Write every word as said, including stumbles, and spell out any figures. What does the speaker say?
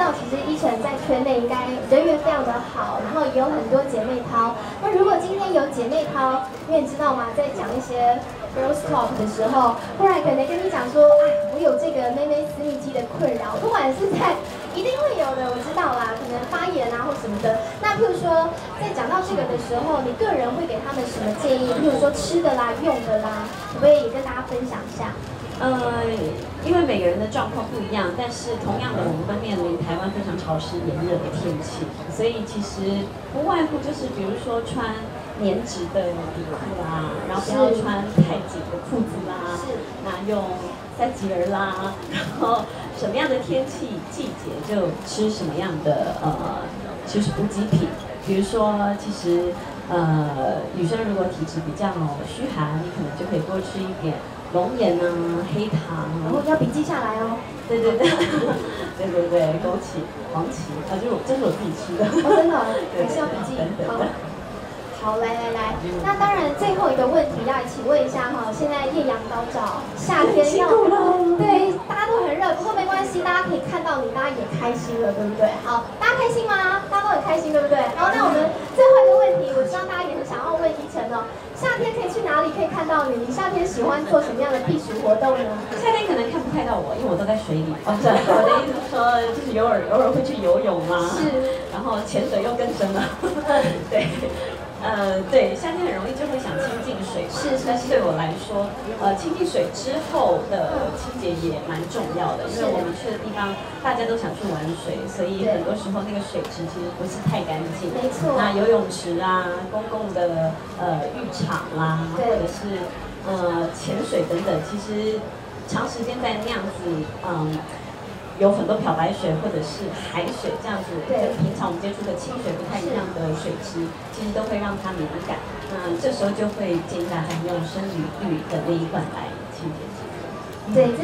道，其实依晨在圈内应该人缘非常的好，然后也有很多姐妹淘。那如果今天有姐妹淘，因为你知道吗，在讲一些 girls talk 的时候，忽然可能跟你讲说，哎，我有这个妹妹私密肌的困扰，不管是在一定会有的，我知道啦，可能发炎啊或什么的。那譬如说，在讲到这个的时候，你个人会给他们什么建议？譬如说吃的啦、用的啦，可不可以跟大家分享一下？ 呃，因为每个人的状况不一样，但是同样的，我们会面临台湾非常潮湿炎热的天气，所以其实不外乎就是比如说穿棉质的底裤啦，然后不要穿太紧的裤子啦，那用三级儿啦，然后什么样的天气季节就吃什么样的呃，就是补给品，比如说其实呃女生如果体质比较虚寒，你可能就可以多吃一点。龙眼啊，黑糖， 然后要笔记下来哦。 对对对，对对对，枸杞、黄芪，啊，就是我这是我自己吃的。 哦，真的，还是要笔记。好，好，来来来，那当然最后一个问题要请问一下哈，现在艳阳高照，夏天要对大家都很热，不过没关系，大家可以看到你，大家也开心了，对不对？好，大家开心吗？大家都很开心，对不对？好，那我们最后一个问题，我知道大家也很想要问依晨哦。夏天可以去哪里可以看到你？你夏天喜欢做什么样的避暑活动呢？ 夏天可能看不太到我，因为我都在水里。哦，对，我的意思是说，就是偶尔偶尔会去游泳啦，是，然后潜水又更深了。对，呃，对，夏天很容易就会想亲近水嘛，是是。但是对我来说，呃，亲近水之后的清洁也蛮重要的，因为我们去的地方大家都想去玩水，所以很多时候那个水池其实不是太干净。没错。那游泳池啊，公共的呃浴场啦，或者是呃潜水等等，其实长时间在那样子，嗯。有很多漂白水或者是海水这样子，跟平常我们接触的清水不太一样的水质，其实都会让它敏感。那这时候就会建议大家用生理浴的那一罐来清洁自己。对。